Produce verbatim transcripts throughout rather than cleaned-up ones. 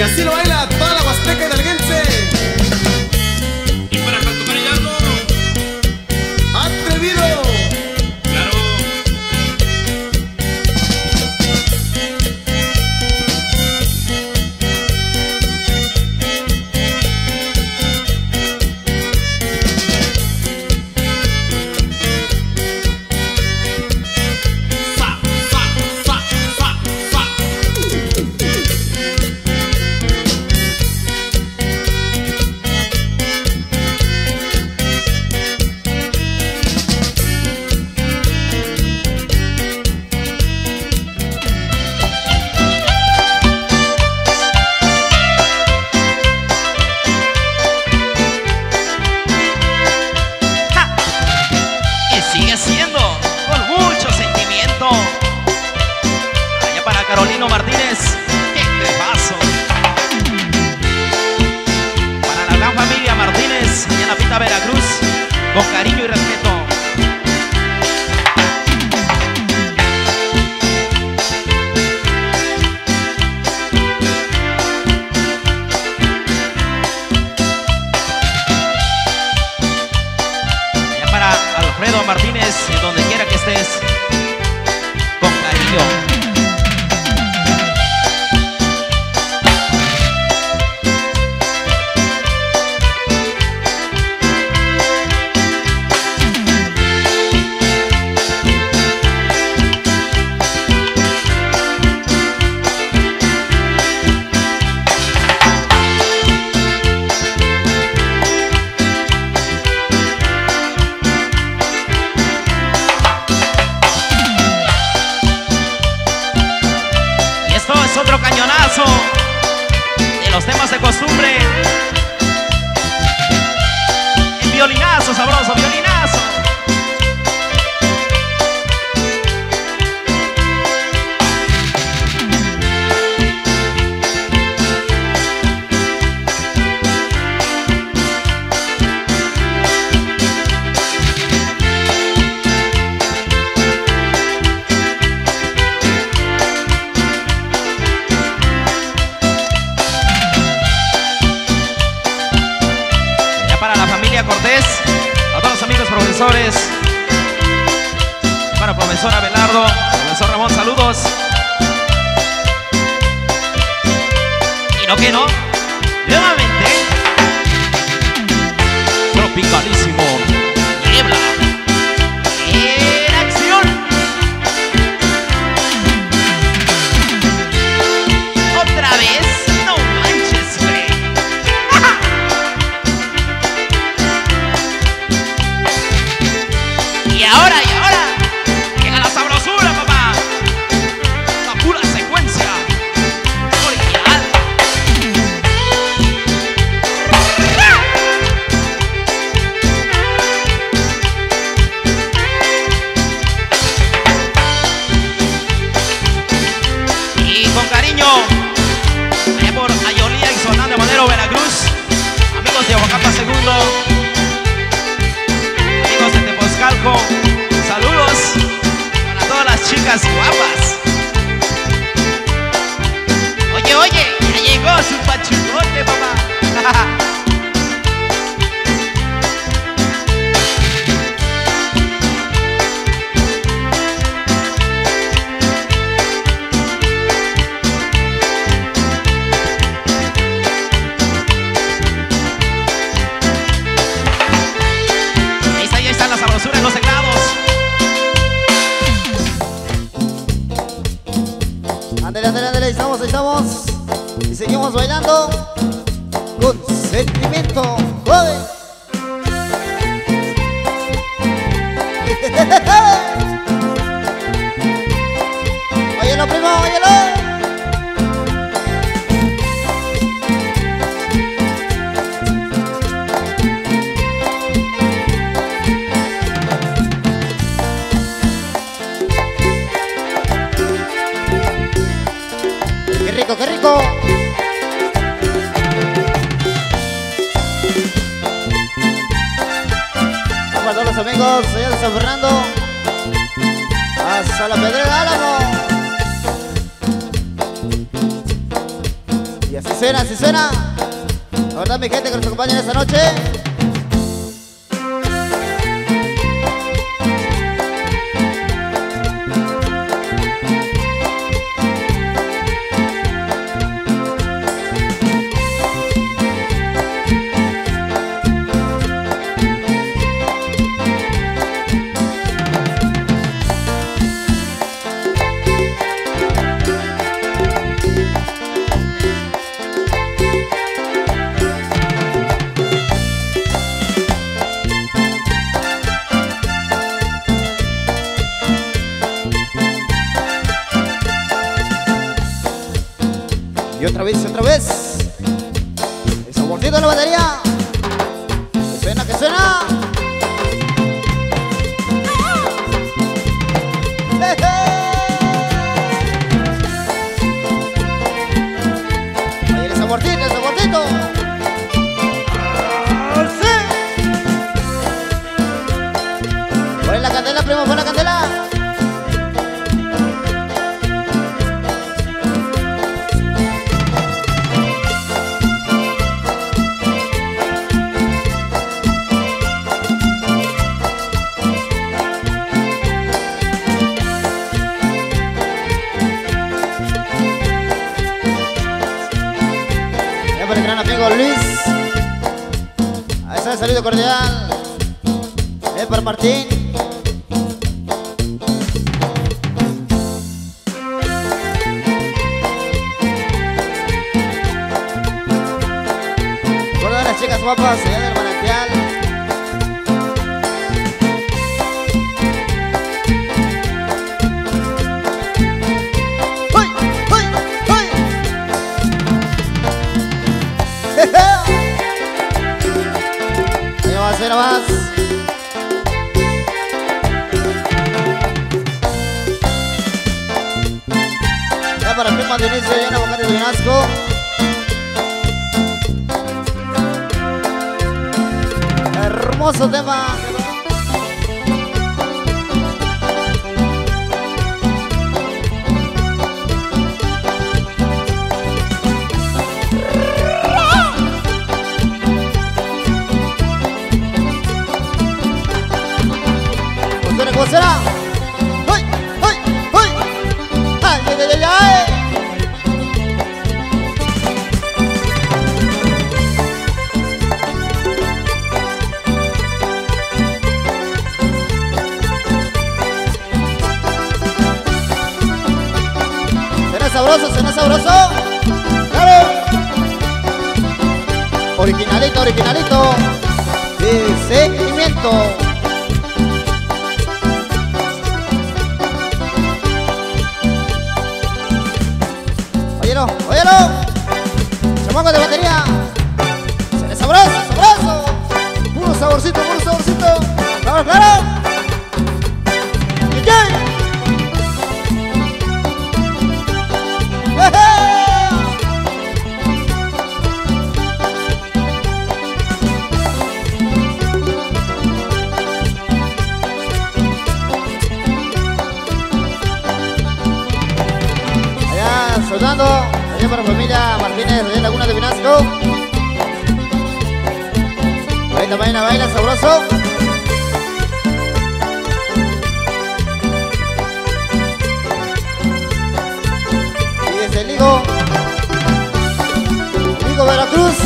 así lo baila toda la Huasteca hidalguense. Y para Canto Marillardo, Atrevido. claro. Fa, fa, fa, fa, fa. ¡Ja! Y sigue siendo con mucho sentimiento. Allá para Carolino Martínez, qué paso. Para la gran familia Martínez, allá en la Pita Veracruz, con cariño y respeto. Allá para Alfredo Martínez, donde quiera que estés, con cariño. Y esto es otro cañonazo de los temas de costumbre. El violinazo sabroso, violinazo. Ya para la familia Cortés, a todos los amigos profesores, para profesor Abelardo, profesor Ramón, saludos. Y no que no, nuevamente, tropicalísimo, niebla, en acción. Otra vez, no manches, güey. Y ahora, y ahora, llega la sabrosura, papá. La pura secuencia original. Y con cariño, allá por Ayolía y Zonal de Madero, Veracruz, amigos de Oaxaca Segundo, amigos de Tepozcalco, saludos para todas las chicas guapas. Oye, oye, ya llegó su pachugote, papá. Ahí está, ahí están las sabrosuras en los teclados. Ándale, ándale, ándale, ahí estamos, ahí estamos. Y seguimos bailando con sentimiento. ¡Joder! Óyelo, primo, óyelo. ¡Qué rico, qué rico! Para todos los amigos allá de San Fernando, hasta la Pedrera Álamo. Y así se suena, si suena. La verdad, mi gente que nos acompaña esta noche. Y otra vez, otra vez. El saborcito de la batería. Que suena, que suena. Ahí el saborcito, el saborcito. ¡Sí! Pon la candela, primo, pon la candela. Para el gran amigo Luis, a ese saludo cordial. Eh, para Martín. Recuerda a las chicas guapas allá del manantial. Nada más. Ya para el primo Dionisio, ya en Aguacate de Vinasco. Hermoso tema. ¿Cómo será? ¡Uy! ¡Uy! ¡Uy! ¡Ay, ay, ay, ay! ¿Será sabroso? ¿Será sabroso? ¡Claro! Originalito, originalito. De seguimiento. Óyelo, óyelo. Chamaco de batería. Se le sabroso, sabroso. Puro saborcito, puro saborcito. Claro, claro. D J. Allá sonando, allá para la familia Martínez de Laguna de Vinasco. Baila, baila, baila, sabroso. Y desde el Ligo, Ligo Veracruz.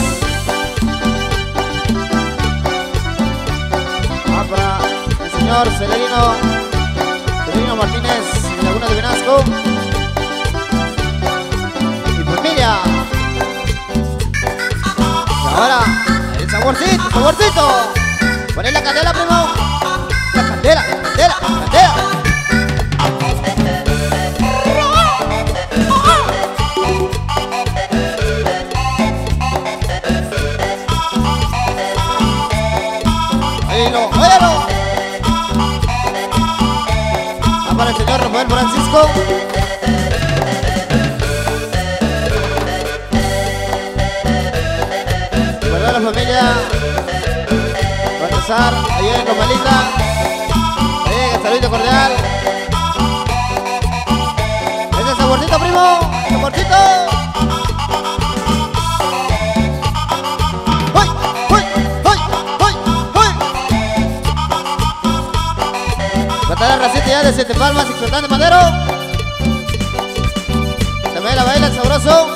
Ah, para el señor Celerino, Celerino Martínez de Laguna de Vinasco. Y ahora, el saborcito, saborcito. Poné la candela, primo. La candela, la candela, la candela. Óyelo, óyelo. Va para el señor Rafael Francisco. La familia Baltasar, allá en Comalita. Ahí, el saludo cordial. Ese saborcito, primo, saborcito. de Siete Palmas y Sultán de Madero. También la baila el sabroso.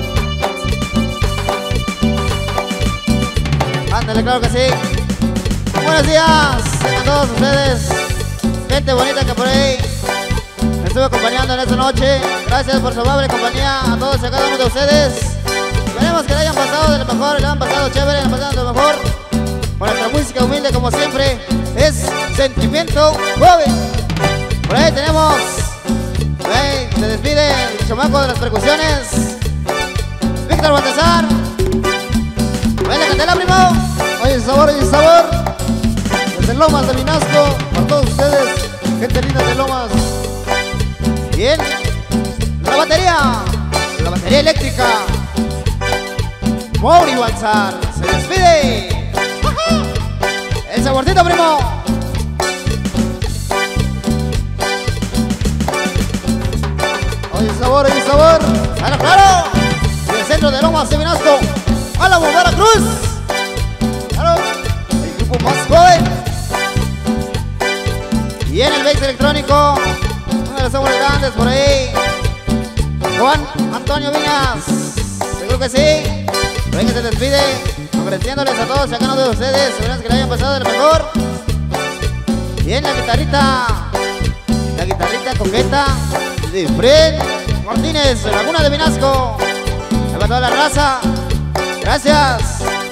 Ándale, claro que sí. Buenos días, tengan todos ustedes. Gente bonita que por ahí me estuve acompañando en esta noche. Gracias por su amable compañía a todos y a cada uno de ustedes. Esperemos que le hayan pasado de lo mejor, le han pasado chévere, le han pasado de lo mejor. Con nuestra música humilde como siempre es Sentimiento Joven. Por ahí tenemos, por ahí se despide el chamaco de las percusiones, Víctor Baltasar. Venga, cantela, primo. Oye, sabor, oye, sabor. Desde Lomas de Vinasco, para todos ustedes, gente linda de Lomas. Bien, la batería, la batería eléctrica. Mauri Baltasar se despide. El saborcito, primo. Oye, sabor, oye, sabor. Claro, claro. Del centro de Lomas de Vinasco, Álamo, Veracruz. Claro, el grupo más joven. Y en el bass electrónico, uno de los hombres grandes por ahí, Juan Antonio Viñas. Seguro que sí. Por ahí que se despide, agradeciéndoles a todos y a cada uno de ustedes. Esperamos que le hayan pasado de lo mejor. Y en la guitarrita, la guitarrita coqueta de Fred Martínez, de Laguna de Vinasco. Para toda la raza. Gracias.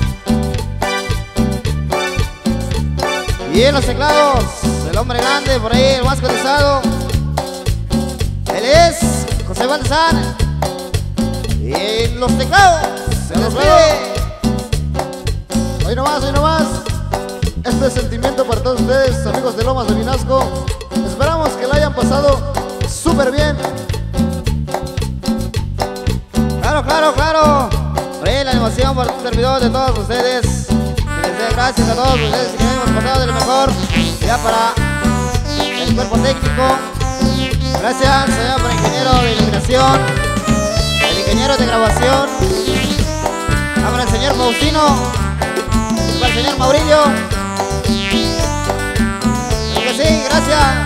Y en los teclados, el hombre grande, por ahí, el más cotizado. Él es José Baltasar. Y en los teclados, se nos ve. Hoy nomás, hoy nomás. Este es Sentimiento para todos ustedes, amigos de Lomas de Vinasco. Esperamos que la hayan pasado súper bien. Claro, claro, claro. Por ahí la animación por un servidor de todos ustedes. Que les dé gracias a todos ustedes que hemos pasado de lo mejor. Ya para el cuerpo técnico. Gracias, señor, para el ingeniero de iluminación, el ingeniero de grabación. Para el señor Faustino, para el señor Maurillo. Que sí, gracias.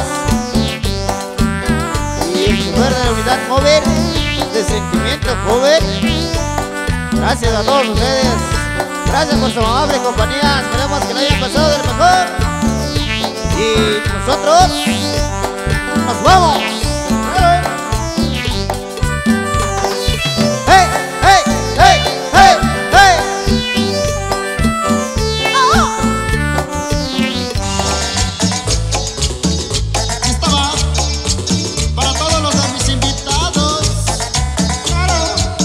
Y el chofer de la unidad móvil de Sentimiento Joven. Gracias a todos ustedes. Gracias por su amable compañía. Esperemos que le hayan pasado de lo mejor. Y nosotros nos vamos. ¡Hey, hey, hey, hey, hey! Esta va para todos los de mis invitados. Claro.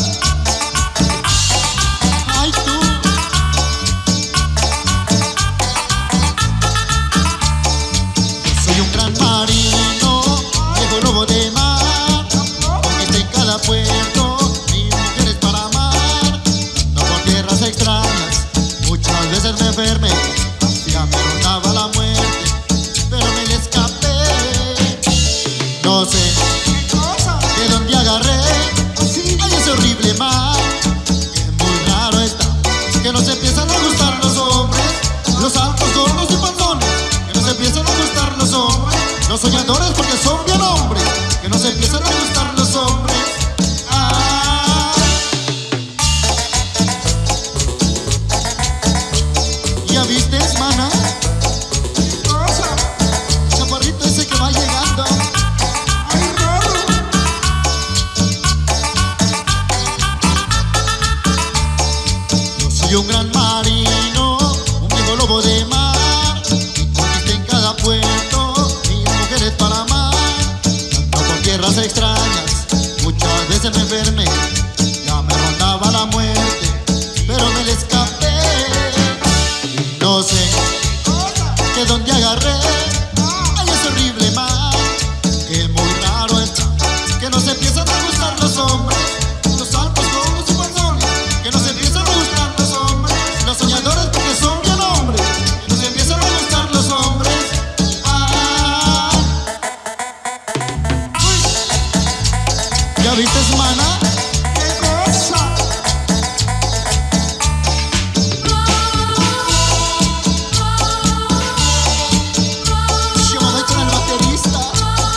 Ay, tú. Soy un gran marino, viejo lobo de mar. Conquisté en cada puerto mis mujeres para amar. No por tierras extrañas, muchas veces me enfermé. Ya me rondaba la muerte, pero me le escapé. No sé de dónde agarré ay, ese horrible mar. Es muy raro está, que nos empiezan a gustar los hombres, los altos, gordos y panzones. Que nos empiezan a gustar los hombres, los soñadores porque son bien hombres. Que nos empiezan a gustar los hombres. Ah. ¿Ya viste, mana? Chaparrito ese que va llegando. ¡Ay, raro! Yo soy un gran marino, un viejo lobo de mar. Y conquisté en cada puerto mis mujeres para amar. No por tierras extrañas, muchas veces me enfermé. Ya me rondaba la muerte, pero me le escapé. Y no sé de dónde agarré ay, ese horrible mar. Que muy raro está, que nos empiezan a gustar los hombres, los altos, gordos y panzones. Que nos empiezan a gustar los hombres, los soñadores porque son bien hombres. Que nos empiezan a gustar los hombres. Ah. Uy. ¿Ya viste, mana? ¡Qué cosa! Yo me voy con el baterista.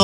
gusto.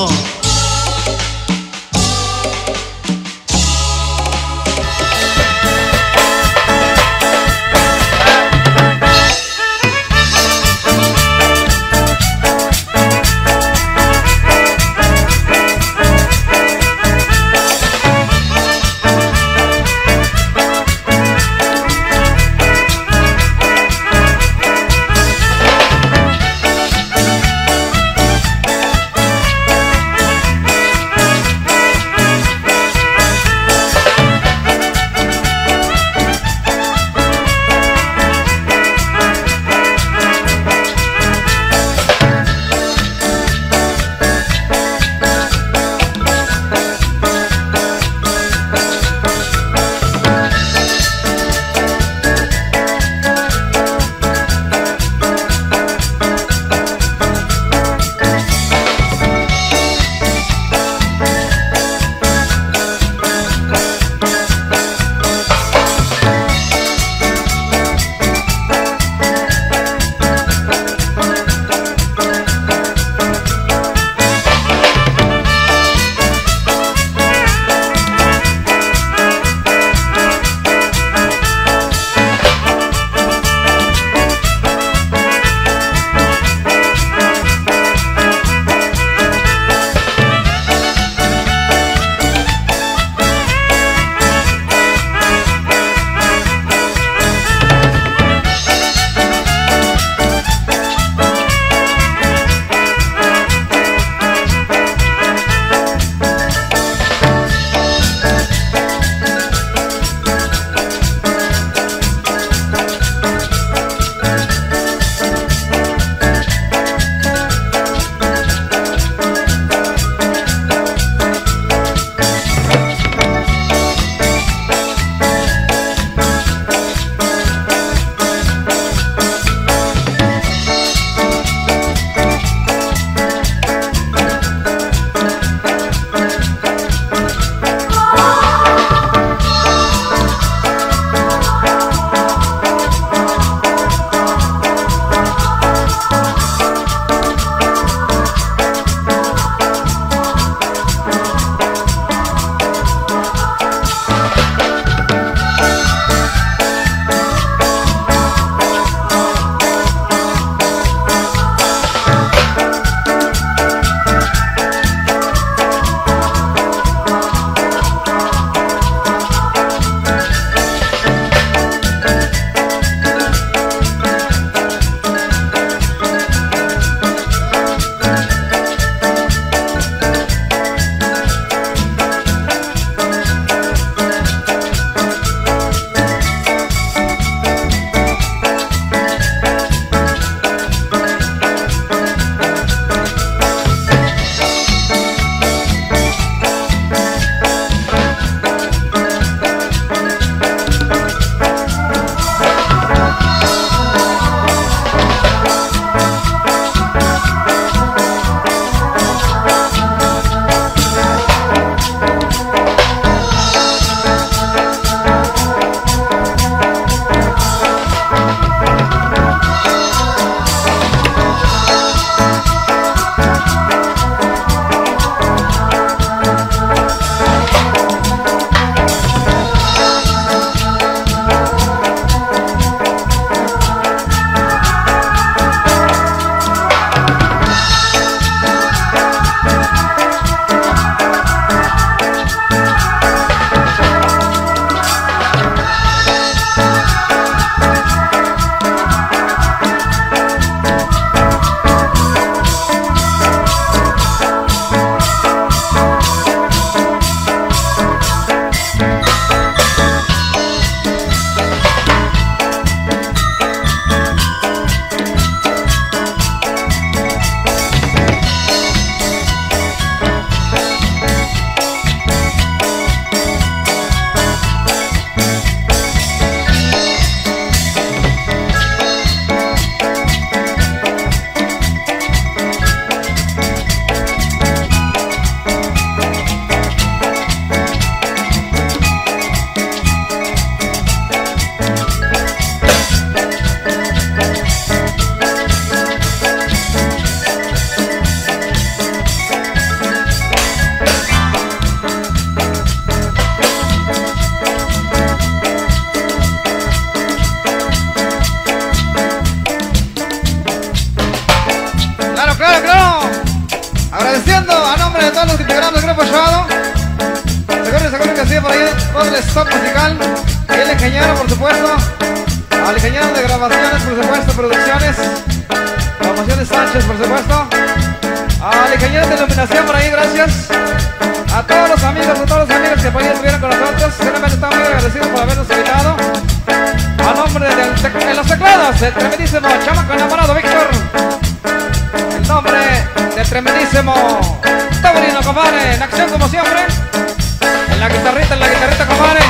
Agradeciendo a nombre de todos los integrantes del Grupo Shadow. Seguro, seguro que sí, por ahí todo el stock musical. Y el ingeniero, por supuesto. Al ingeniero de grabaciones, por supuesto, producciones. Promociones Sánchez, por supuesto. Al ingeniero de iluminación por ahí, gracias. A todos los amigos, a todos los amigos que por ahí estuvieron con nosotros. Realmente estamos muy agradecidos por habernos invitado. A nombre del tec de los teclados, el tremendísimo chamaco enamorado Víctor. El nombre del tremendísimo Taurino, compadre. En acción como siempre. En la guitarrita, en la guitarrita, compadre.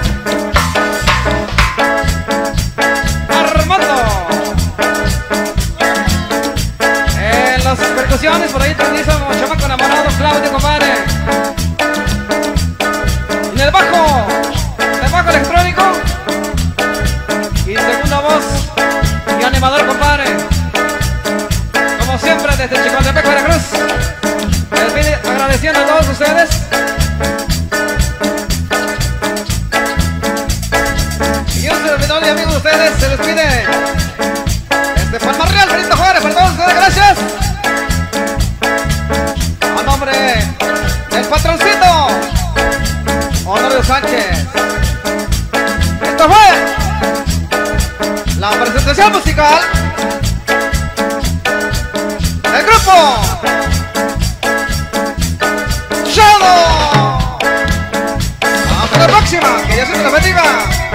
Armando. En las percusiones, por ahí el tremendísimo chamaco enamorado Claudio, compadre. En el bajo, el bajo electrónico. Y segunda voz y animador, compadre. Como siempre, desde Chicotepec, Veracruz. Les pide agradeciendo a todos ustedes. Y un servidor y amigos de ustedes se les pide este Palmarreal, Benito Juárez, para todos ustedes, gracias. A nombre del patroncito Honorio Sánchez. Esto fue la presentación musical del grupo Shadow. Hasta la próxima, que Dios te la bendiga.